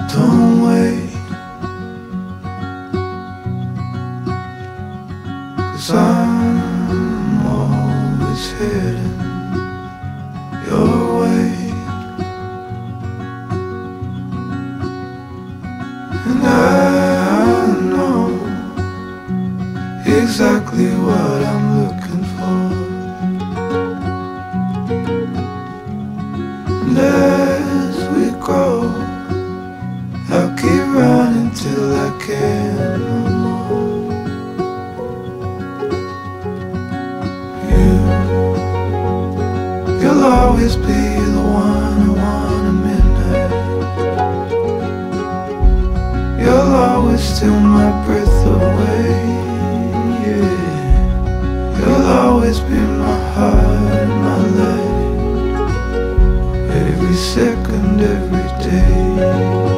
Don't wait, 'cause I'm always heading your way. And I know exactly what I'm looking for. And as we grow, I'll keep running till I can no more. You'll always be the one I want at midnight. You'll always steal my breath away, yeah. You'll always be my heart, my life, every second, every day.